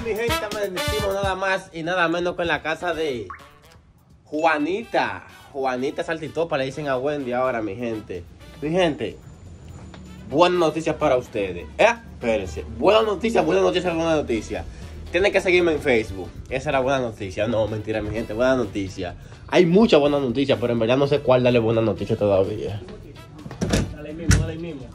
mi gente, amanecimos nada más y nada menos que en la casa de Juanita. Juanita Saltitopa, le dicen a Wendy ahora, mi gente. Mi gente, buenas noticias para ustedes. Espérense. Buenas noticias. Tienen que seguirme en Facebook. Esa era buena noticia. No, mentira, mi gente, buena noticia. Hay muchas buenas noticias, pero en verdad no sé cuál darle buena noticia todavía. Dale mismo.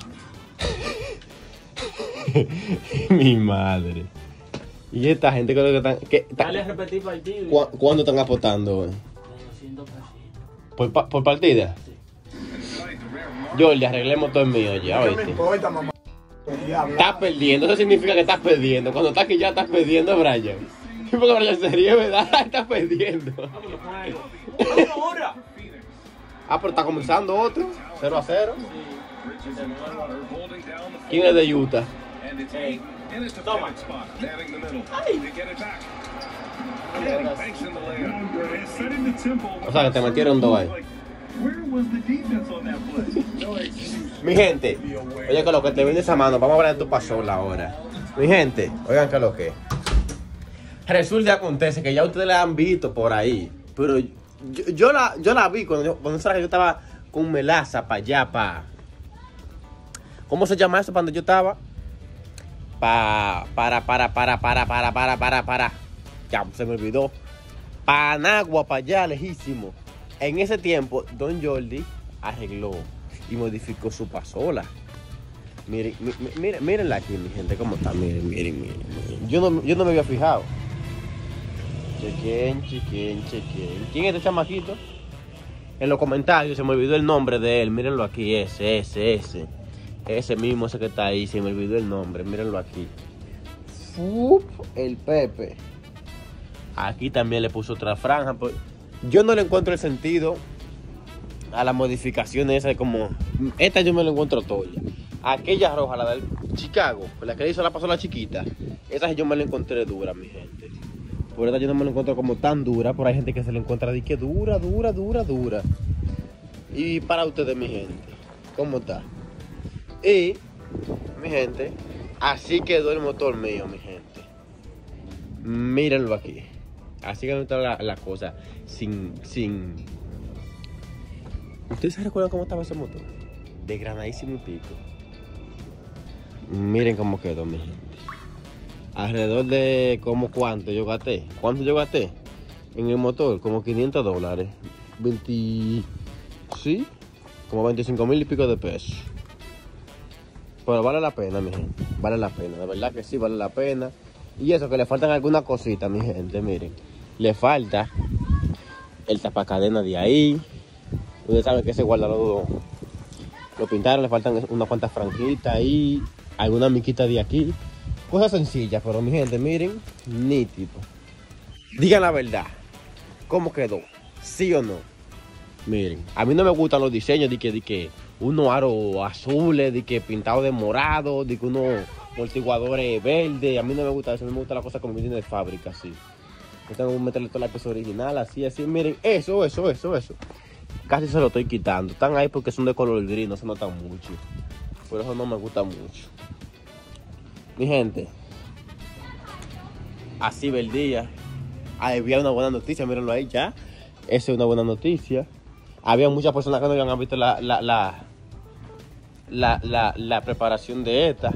Mi madre. Y esta gente creo que están... Dale a repetir partido. ¿Cuándo están apostando hoy? 200 pesitos. ¿Por partida? Sí. Jordi, arreglemos todo el mío ya, ¿Qué me ¿oíste? importa, mamá? Estás perdiendo, eso significa que estás perdiendo. Cuando estás aquí ya estás perdiendo, Brian. Porque Brian se ríe, ¿verdad? Estás perdiendo. Pero está comenzando otro, 0-0. ¿Quién es de Utah? Toma. O sea, que te metieron dos ahí. Mi gente, oye, que lo que te viene esa mano, vamos a hablar de tu pasola ahora. Mi gente, oigan que lo que. Resulta y acontece que ya ustedes la han visto por ahí, pero yo la vi cuando yo estaba con Melaza para allá, ¿cómo se llama eso? Cuando yo estaba para. Ya, se me olvidó. Panagua, para allá, lejísimo. En ese tiempo, Don Jordi arregló y modificó su pasola. Mírenla aquí, mi gente, cómo está. Miren. Yo no me había fijado. Chequen. ¿Quién es este chamaquito? En los comentarios se me olvidó el nombre de él. Mírenlo aquí, ese mismo, ese que está ahí. Se me olvidó el nombre, mírenlo aquí. El Pepe. Aquí también le puso otra franja. Yo no le encuentro el sentido a las modificaciones esas, como esta yo me lo encuentro toda. Aquella roja, la del Chicago, la que le hizo la pasola chiquita, esa yo me la encontré dura, mi gente. Por esta yo no me la encuentro como tan dura, pero hay gente que se la encuentra de que dura. Y para ustedes, mi gente, ¿cómo está? Y, mi gente, así quedó el motor mío, mi gente. Mírenlo aquí. Así que está la cosa. Sin... ¿Ustedes se recuerdan cómo estaba ese motor? Desgranadísimo y pico. Miren cómo quedó, mi gente. Alrededor de ¿cuánto yo gasté? ¿Cuánto yo gasté? En el motor, como $500. 20... Sí, como 25,000 y pico de pesos. Pero vale la pena, mi gente. Vale la pena, de verdad que sí, vale la pena. Y eso, que le faltan algunas cositas, mi gente, miren. Le falta el tapacadena de ahí. Ustedes saben que ese guardado lo pintaron, le faltan unas cuantas franjitas ahí, algunas miquitas de aquí. Cosas sencillas, pero mi gente, miren, nítido. Digan la verdad, ¿cómo quedó? ¿Sí o no? Miren, a mí no me gustan los diseños de que unos aros azules, de que pintado de morado, de que unos amortiguadores verdes. A mí no me gusta eso, a mí me gusta la cosa como viene de fábrica, así. Yo tengo que meterle toda la pieza original, así, miren, eso. Casi se lo estoy quitando. Están ahí porque son de color gris, no se notan mucho. Por eso no me gusta mucho. Mi gente, así ve el día. Había una buena noticia, mírenlo ahí ya. Esa es una buena noticia. Había muchas personas que no habían visto la preparación de esta.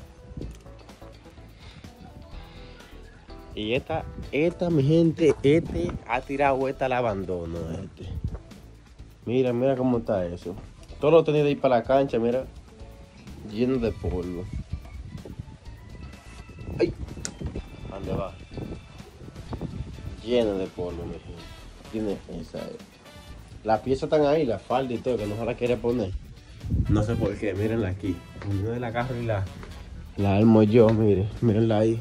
Y esta, mi gente, ha tirado esta al abandono, Mira cómo está eso. Todo lo tenía de ir para la cancha, mira, lleno de polvo. ¡Ay! ¿Dónde va? Lleno de polvo, mi gente. Tiene esa. Las piezas están ahí, la falda y todo, que no se la quiere poner. No sé por qué, mírenla aquí. Uno de la agarro y la armo yo, mírenla ahí.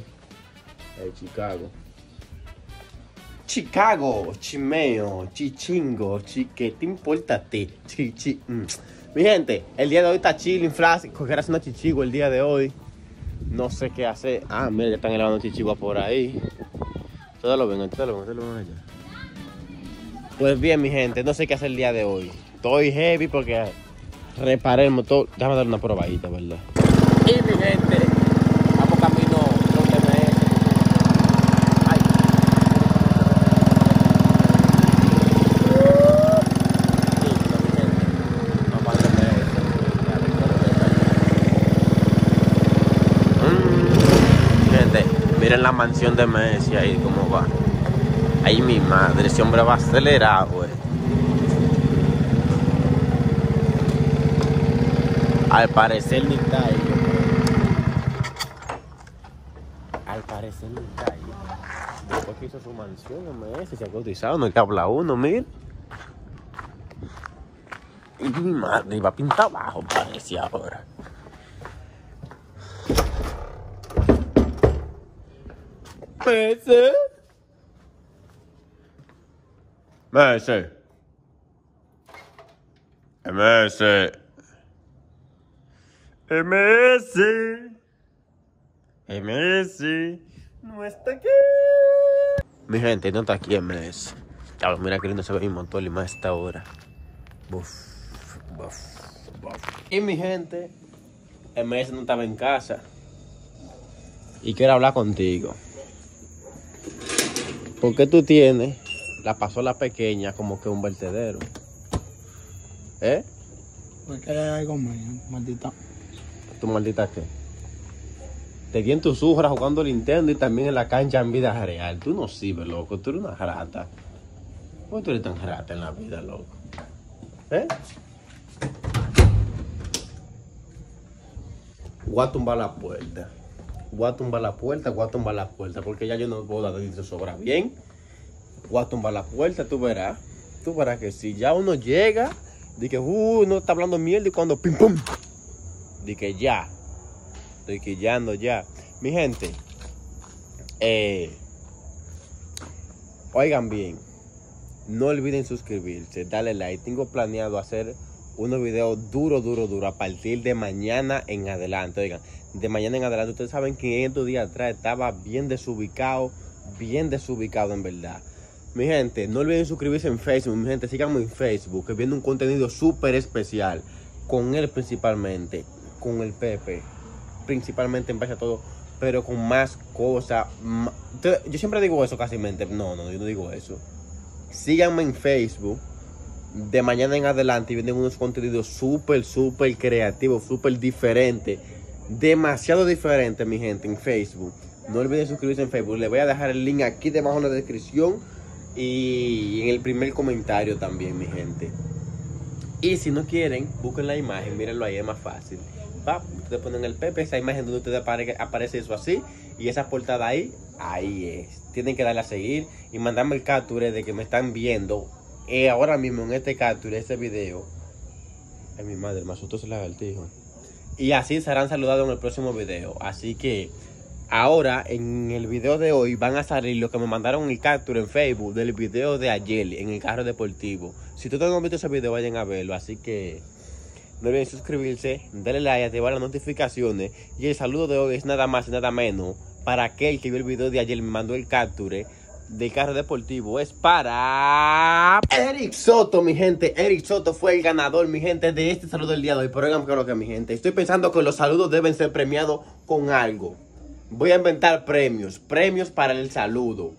Chicago, chimeo, chichingo, ¿qué te importa a ti? Mi gente, el día de hoy está chilling, flash, coger haciendo chichigo el día de hoy. No sé qué hacer. Mira, ya están elevando chichigua por ahí. Ustedes lo ven allá. Pues bien, mi gente, no sé qué hacer el día de hoy. Estoy heavy porque reparé el motor. Déjame dar una probadita, ¿verdad? Y mi gente, vamos camino los TMS. gente, miren la mansión de Messi ahí cómo va. Ahí mi madre, ese hombre va acelerado, güey. Al parecer ni está ahí. Al parecer ni está ahí. Después que hizo su mansión, Messi se ha cotizado, no hay que hablar uno, mira. Y mi madre iba a pintar abajo, parece ahora. Messi. Messi. Messi. Messi. No está aquí. Mi gente, no está aquí Messi. Claro, mira que lindo se ve mi motor y más a esta hora. Buf. Y mi gente, Messi no estaba en casa y quiero hablar contigo. ¿Por qué tú tienes la pasola pequeña como que un vertedero? ¿Eh? Porque hay algo mío, maldita. ¿Tu maldita qué? Te vi en tus ujras jugando Nintendo y también en la cancha en vida real. Tú no sirves, loco. Tú eres una rata. ¿Por qué tú eres tan rata en la vida, loco? ¿Eh? Voy a tumbar la puerta. Voy a tumbar la puerta, porque ya yo no puedo dar de sobra bien. Voy a tumbar la puerta, tú verás que si ya uno llega, de que no está hablando mierda y cuando pim pum, de que ya, estoy quillando ya. Mi gente, oigan bien, no olviden suscribirse, darle like. Tengo planeado hacer unos videos duro a partir de mañana en adelante. Oigan, de mañana en adelante, ustedes saben que estos días atrás estaba bien desubicado en verdad. Mi gente, no olviden suscribirse en Facebook. Mi gente, síganme en Facebook, que viene un contenido súper especial con él principalmente, con el Pepe, principalmente en base a todo, pero con más cosas. Yo siempre digo eso casi mente. No, yo no digo eso. Síganme en Facebook. De mañana en adelante vienen unos contenidos súper creativos, súper diferentes, demasiado diferentes, mi gente, en Facebook. No olviden suscribirse en Facebook. Les voy a dejar el link aquí debajo en la descripción y en el primer comentario también, mi gente. Y si no quieren, busquen la imagen, mírenlo ahí, es más fácil. Ustedes ponen el Pepe, esa imagen donde ustedes aparece eso así, y esa portada ahí es. Tienen que darle a seguir y mandarme el capture de que me están viendo. Ahora mismo en este capture, este video. Ay, mi madre, me asustó ese lagartijo. Y así serán saludados en el próximo video. Así que ahora en el video de hoy van a salir los que me mandaron el capture en Facebook del video de ayer en el carro deportivo. Si ustedes no han visto ese video, vayan a verlo. Así que no olviden suscribirse, darle like, activar las notificaciones. Y el saludo de hoy es nada más y nada menos para aquel que vio el video de ayer y me mandó el capture del carro deportivo. Es para Eric Soto, mi gente. Eric Soto fue el ganador, mi gente, de este saludo del día de hoy. Pero oigan lo que, mi gente, estoy pensando que los saludos deben ser premiados con algo. Voy a inventar premios para el saludo.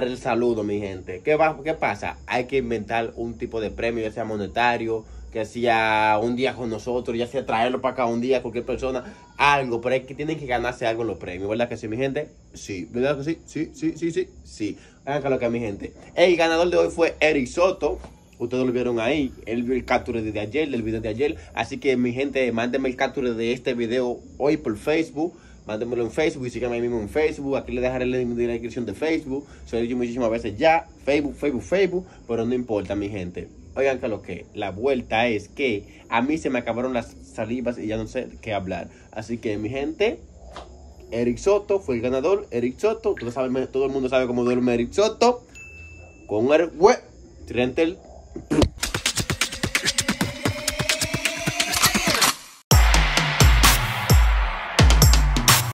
Mi gente. ¿Qué pasa? Hay que inventar un tipo de premio, ya sea monetario, que sea un día con nosotros, ya sea traerlo para acá un día, cualquier persona, algo, pero es que tienen que ganarse algo en los premios, ¿verdad que sí, mi gente? Sí, ¿verdad que sí? Sí. Hagan lo que, mi gente. El ganador de hoy fue Eric Soto. Ustedes lo vieron ahí, él vio el capture de ayer, del video de ayer. Así que, mi gente, mándenme el capture de este video hoy por Facebook. Mándenmelo en Facebook y síganme ahí mismo en Facebook. Aquí les dejaré el link de la descripción de Facebook. Se lo he dicho muchísimas veces ya. Facebook. Pero no importa, mi gente. Oigan que lo que, la vuelta es que a mí se me acabaron las salivas y ya no sé qué hablar. Así que, mi gente, Eric Soto fue el ganador. Eric Soto, todo el mundo sabe cómo duerme Eric Soto. Con el Rentel.